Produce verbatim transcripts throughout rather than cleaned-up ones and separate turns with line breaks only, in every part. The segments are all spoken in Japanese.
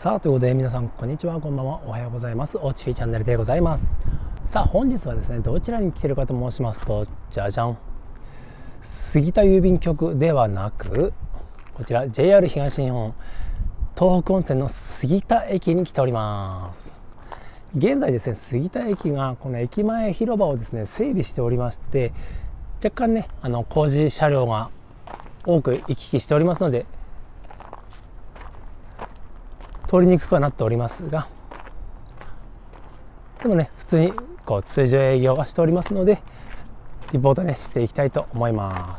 さあということで皆さんこんにちは、こんばんは、おはようございます。おちぴチャンネルでございます。さあ本日はですね、どちらに来ているかと申しますと、じゃじゃん、杉田郵便局ではなく、こちら ジェイアール 東日本東北本線の杉田駅に来ております。現在ですね、杉田駅がこの駅前広場をですね整備しておりまして、若干ねあの工事車両が多く行き来しておりますので通りにくくはなっておりますが、でもね普通にこう通常営業はしておりますので、リポートねしていきたいと思います。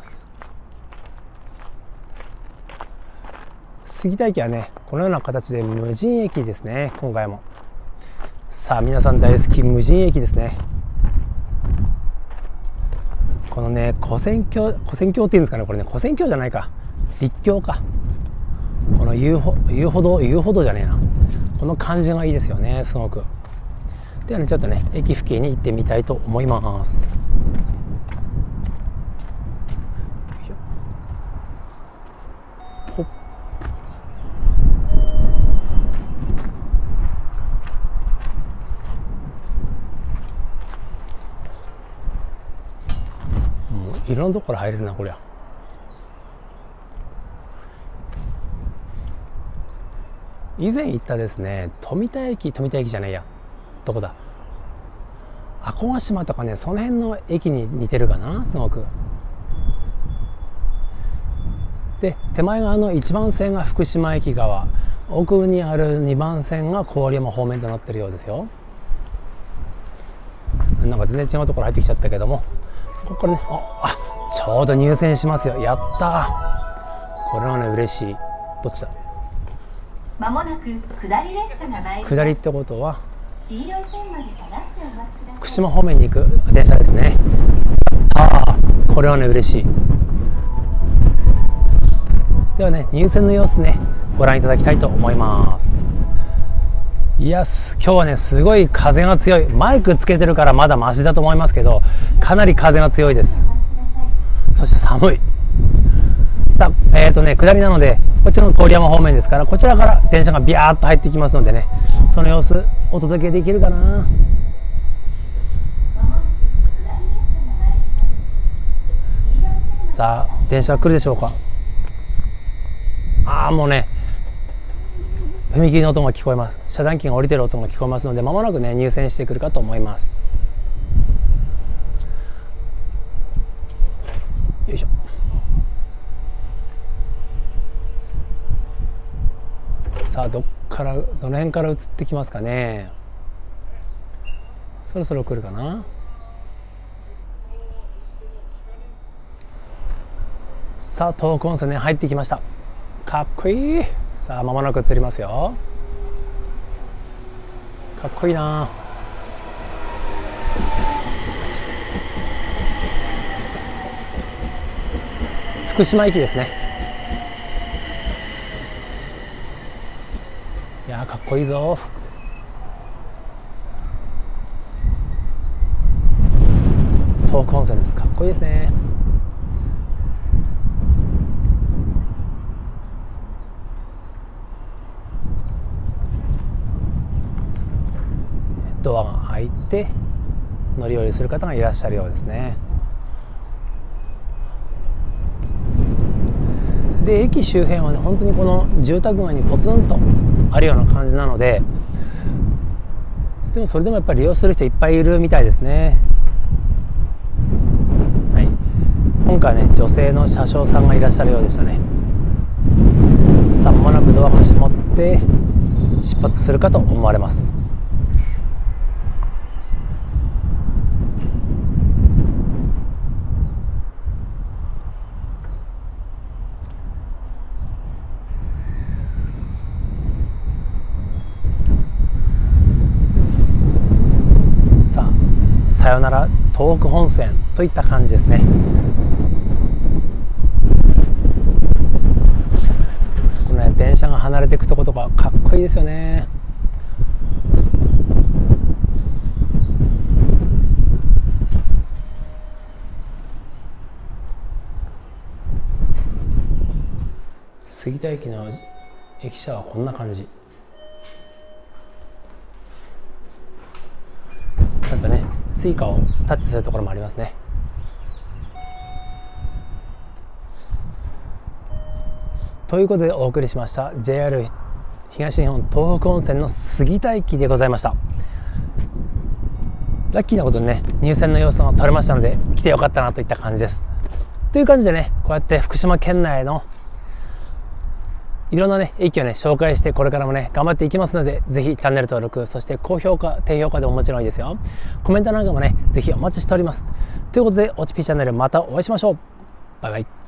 杉田駅はねこのような形で無人駅ですね。今回もさあ皆さん大好き無人駅ですね。このね跨線橋跨線橋っていうんですかね、これね跨線橋じゃないか、立橋か、この遊歩遊歩道遊歩道じゃねえな、この感じがいいですよね、すごく。ではねちょっとね駅付近に行ってみたいと思います。ほっ、もういろんなところ入れるなこりゃ。以前行ったですね富田駅富田駅じゃないや、どこだ、赤ヶ島とかね、その辺の駅に似てるかな、すごく。で手前側のいちばん線が福島駅側、奥にあるにばん線が郡山方面となってるようですよ。なんか全然違うところ入ってきちゃったけども、ここからね あ, あちょうど入線しますよ。やったー、これはね嬉しい。どっちだ、
まもなく下り列車が参ります。
下りってことは
黄色い線まで下がってお待ちください。
福島方面に行く電車ですね。ああこれはね嬉しい。ではね入線の様子ねご覧いただきたいと思います。いや今日はねすごい風が強い。マイクつけてるからまだマシだと思いますけど、かなり風が強いです。そして寒い。さあえっ、ー、とね下りなのでこっちの郡山方面ですから、こちらから電車がビャーっと入ってきますのでね、その様子お届けできるかな。さあ電車来るでしょうか。ああもうね踏切の音が聞こえます。遮断機が降りてる音が聞こえますので、まもなくね入線してくるかと思います。よいしょ。さあどっからどの辺から移ってきますかね。そろそろ来るかな。さあ東北本線ね入ってきました。かっこいい。さあまもなく移りますよ。かっこいいな。福島駅ですね。いやーかっこいいぞ。東北本線です。かっこいいですね。ドアが開いて乗り降りする方がいらっしゃるようですね。で駅周辺はね本当にこの住宅街にポツンとあるような感じなので、でもそれでもやっぱり利用する人いっぱいいるみたいですね。はい、今回ね女性の車掌さんがいらっしゃるようでしたね。さあ間もなくドアが閉まって出発するかと思われます。さよなら東北本線といった感じですね。この、ね、電車が離れていくとことかかっこいいですよね。杉田駅の駅舎はこんな感じ。 スイカをタッチするところもありますね。ということでお送りしました ジェイアール 東日本東北本線の杉田駅でございました。ラッキーなことにね、入線の様子も撮れましたので、来てよかったなといった感じです。という感じでね、こうやって福島県内のいろんなね駅をね紹介して、これからもね頑張っていきますので、ぜひチャンネル登録、そして高評価低評価でももちろんいいですよ。コメントなんかもねぜひお待ちしております。ということで、オチピーチャンネルまたお会いしましょう。バイバイ。